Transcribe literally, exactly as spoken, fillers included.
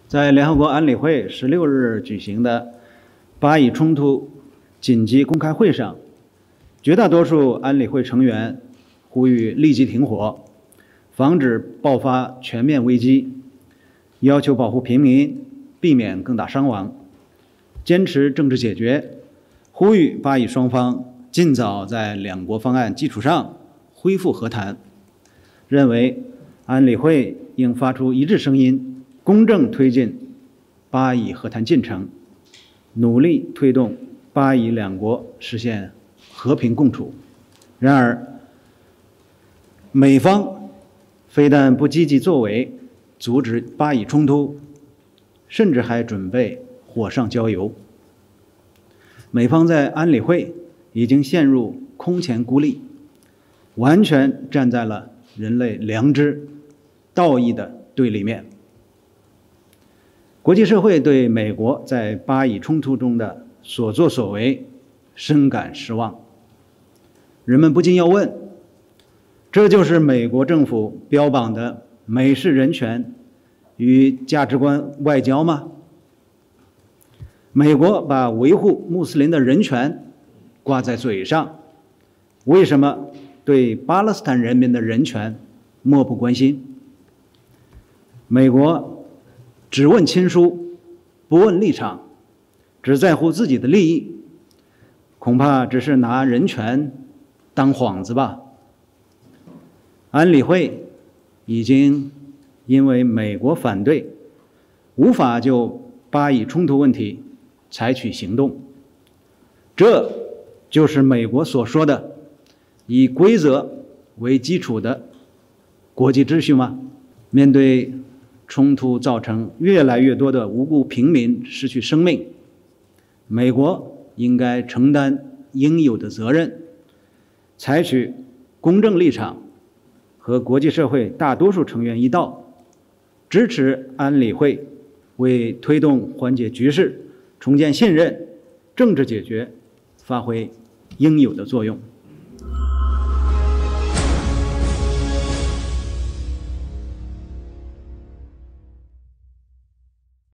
在联合国安理会十六日举行的巴以冲突紧急公开会上，绝大多数安理会成员呼吁立即停火，防止爆发全面危机，要求保护平民，避免更大伤亡，坚持政治解决，呼吁巴以双方尽早在两国方案基础上恢复和谈，认为安理会应发出一致声音，公正推进巴以和谈进程，努力推动巴以两国实现和平共处。然而，美方非但不积极作为阻止巴以冲突，甚至还准备火上浇油。美方在安理会已经陷入空前孤立，完全站在了人类良知、道义的对立面。国际社会对美国在巴以冲突中的所作所为深感失望。人们不禁要问：这就是美国政府标榜的美式人权与价值观外交吗？美国把维护穆斯林的人权挂在嘴上，为什么对巴勒斯坦人民的人权漠不关心？美国只问亲疏，不问立场，只在乎自己的利益，恐怕只是拿人权当幌子吧。安理会已经因为美国反对，无法就巴以冲突问题采取行动，这就是美国所说的以规则为基础的国际秩序吗？面对冲突造成越来越多的无辜平民失去生命，美国应该承担应有的责任，采取公正立场，和国际社会大多数成员一道，支持安理会为推动缓解局势、重建信任、政治解决发挥应有的作用。